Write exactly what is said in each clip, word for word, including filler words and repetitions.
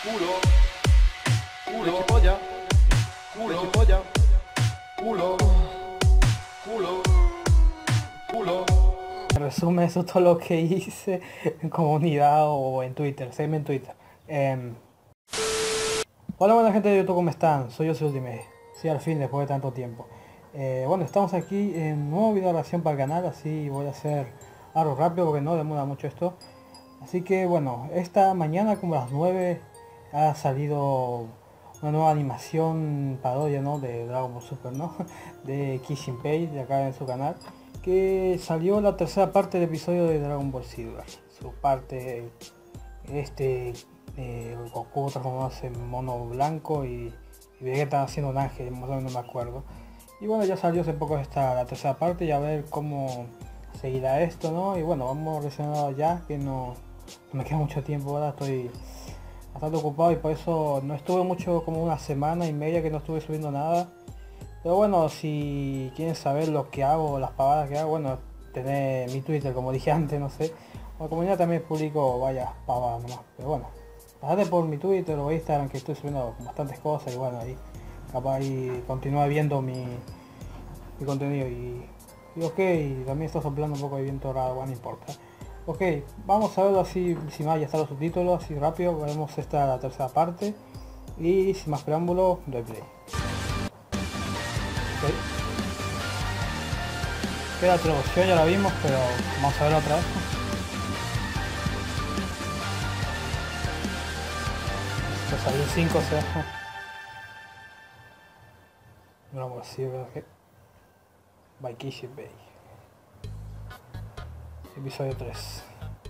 culo, culo, polla, culo, polla, culo, culo, culo. En resumen, eso es todo lo que hice en comunidad o en Twitter, sígueme en Twitter. Eh, hola, buena gente de YouTube, ¿cómo están? Soy yo, soy Ultimate. Sí, al fin, después de tanto tiempo. Eh, bueno, estamos aquí en un nuevo video de reacción para el canal, así voy a hacer algo rápido porque no demora mucho esto. Así que bueno, esta mañana como a las nueve ha salido una nueva animación parodia, ¿no?, de Dragon Ball Super, ¿no? De Kishinpei, de acá en su canal, que salió la tercera parte del episodio de Dragon Ball Silver. Su parte, este, eh, Goku transformándose en mono blanco y, y Vegeta haciendo un ángel, más o menos no me acuerdo. Y bueno, ya salió hace poco esta la tercera parte y a ver cómo seguirá esto, ¿no? Y bueno, vamos reaccionando ya, que no, no me queda mucho tiempo, ahora estoy bastante ocupado y por eso no estuve mucho, como una semana y media que no estuve subiendo nada. Pero bueno, si quieren saber lo que hago, las pavadas que hago, bueno, tener mi Twitter, como dije antes, no sé. O la comunidad también publico, vaya, pavadas nomás. Pero bueno, pasate por mi Twitter o Instagram, que estoy subiendo bastantes cosas y bueno, ahí capaz ahí continúa viendo mi, mi contenido y, y ok, y también está soplando un poco de viento raro, bueno, no importa. Ok, vamos a verlo así, sin más, ya están los subtítulos, así rápido, veremos esta la tercera parte. Y sin más preámbulo, doy play. Ok. Queda traducción, ya la vimos, pero vamos a verlo otra vez. Esto salió cinco, o sea. Vamos a decir, ok. By Kishinpei. Episodio tres.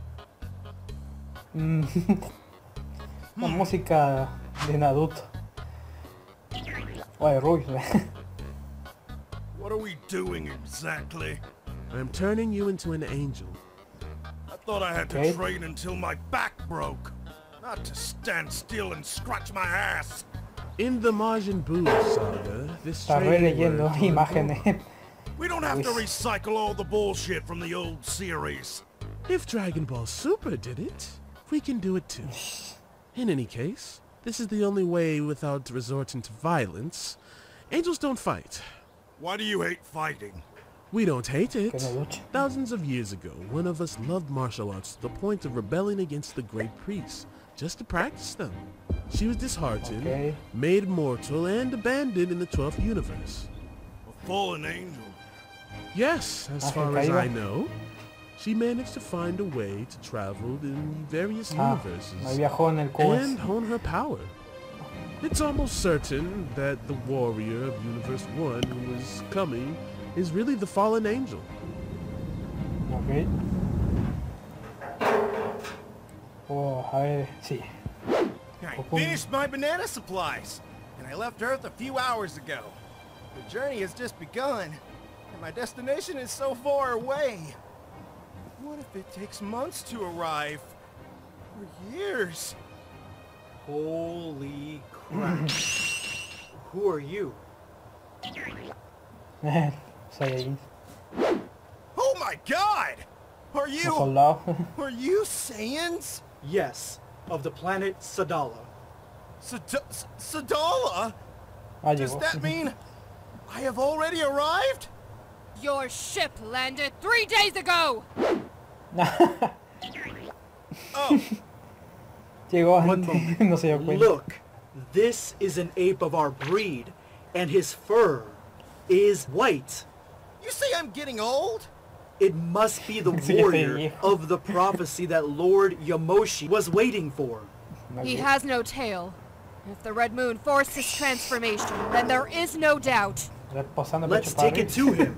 Mm. La música de Naruto. O de Ruiz. What are we doing exactly? I'm turning you into an angel. I thought I had Okay. to train until my back broke, not to stand still and scratch my ass. In the Majin Buu saga, this Está training releyendo word for imágenes. We don't have to Luis. recycle all the bullshit from the old series. If Dragon Ball Super did it, we can do it too. In any case, this is the only way without resorting to violence. Angels don't fight. Why do you hate fighting? We don't hate it. Que no lucha. Thousands of years ago, one of us loved martial arts to the point of rebelling against the great priests, just to practice them. She was disheartened, Okay. made mortal, and abandoned in the twelfth universe. A fallen angel. Yes, as Ángel far as caído. I know. She managed to find a way to travel in various Ah, universes ahí viajó en el Q S. and hone her power. It's almost certain that the warrior of Universe one who is coming is really the fallen angel. Ok. Oh, a ver, sí. I Goku. finished my banana supplies, and I left Earth a few hours ago. The journey has just begun, and my destination is so far away. What if it takes months to arrive? Or years? Holy crap. Who are you? Saiyajin. Oh my god! Are Un you... soldado. Are you Saiyans? Yes, of the planet Sadala. Sad- S- Sadala? Ah, Does llegó. that mean I have already arrived? Your ship landed three days ago! Oh, Llegó One antes. moment. No se dio cuenta. Look, this is an ape of our breed, and his fur is white. you say I'm getting old? It must be the Sí, warrior sí. of the prophecy that Lord Yamoshi was waiting for. He has no tail. If the Red Moon forced his transformation, then there is no doubt. Reposando el Let's pecho para take it arriba. to him.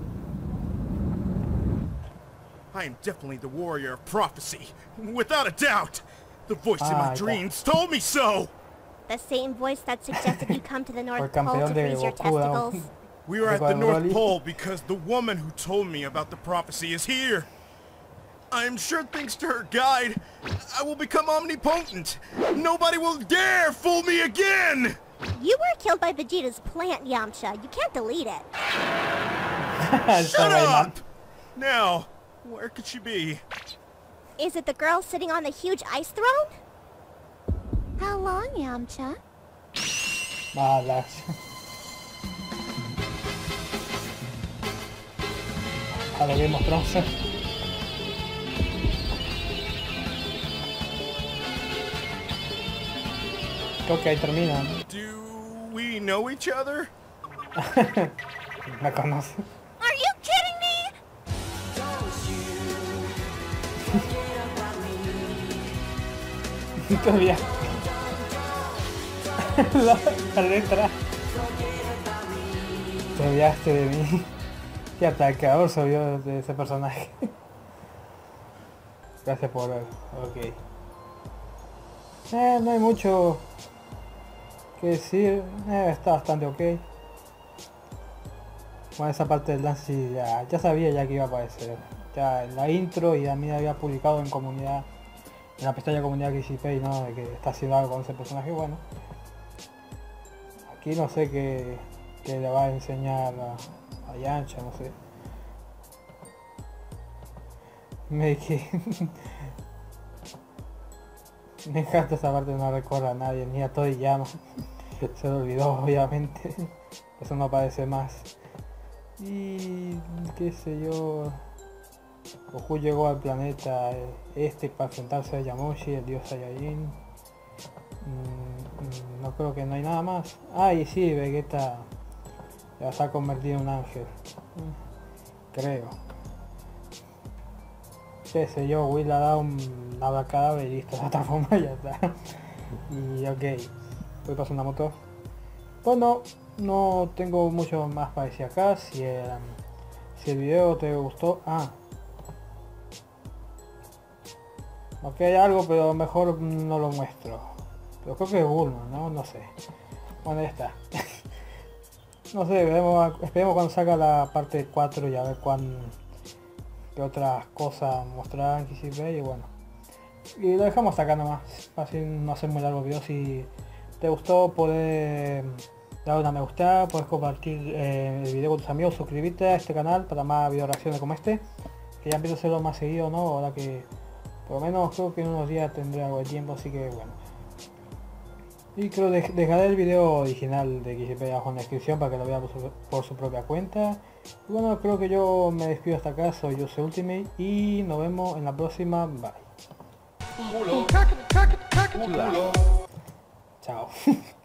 I am definitely the warrior of prophecy, without a doubt. The voice in Ah, my ya. dreams told me so. The same voice that suggested you come to the Por North Pole campeón to de freeze your Goku, ¿no? testicles. We were at Digo, the North Broly. Pole because the woman who told me about the prophecy is here. I am sure thanks to her guide, I will become omnipotent. Nobody will dare fool me again! You were killed by Vegeta's plant, Yamcha. You can't delete it. Shut up! Now, where could she be? Is it the girl sitting on the huge ice throne? How long, Yamcha? Malas. A lo Game of Thrones. Creo que ahí termina, ¿no? Do we know each other? Me conoce. Are you kidding me? Todavía. la, la letra. Te olvidaste de mí. Y hasta el creador se olvidó de ese personaje. Gracias por ver. Ok. Eh, no hay mucho que decir. Eh, está bastante ok. Bueno, esa parte del dance sí, ya, ya sabía ya que iba a aparecer. Ya en la intro y a mí había publicado en comunidad, en la pestaña comunidad que hice, ¿no? De que está haciendo algo con ese personaje. Bueno, aquí no sé qué, qué le va a enseñar a, a Yamcha, no sé. Me que me encanta esa parte, no recuerda a nadie, ni a Toriyama. Se lo olvidó, obviamente. Eso no aparece más. Y qué sé yo, Goku llegó al planeta este para enfrentarse a Yamoshi, el dios Saiyajin. Mm, no creo que no hay nada más. Ah, y sí, Vegeta ya se ha convertido en un ángel. Creo. Qué sé yo, Will ha dado un abracadabra y listo, de otra forma ya está. Y ok, voy a pasar una moto. Bueno, no tengo mucho más para decir acá. Si el, si el video te gustó, ah, ok, hay algo, pero mejor no lo muestro. Pero creo que es Bulma, ¿no? No sé. Bueno, ya está. No sé, veremos, esperemos cuando salga la parte cuatro y a ver cuán, qué otras cosas mostrarán que sí ve, y bueno. Y lo dejamos hasta acá nomás. Así no hacer muy largo el video. Si te gustó, podés dar una me gusta, puedes compartir eh, el video con tus amigos, suscribirte a este canal para más video reacciones como este, que ya empiezo a hacerlo más seguido, ¿no? Ahora que por lo menos creo que en unos días tendré algo de tiempo, así que bueno. Y creo que dejaré el video original de X P abajo en la descripción para que lo vean por su, por su propia cuenta. Y bueno, creo que yo me despido hasta acá, soy Yo Soy Ultimate y nos vemos en la próxima, bye. Culo. Culo. Chao.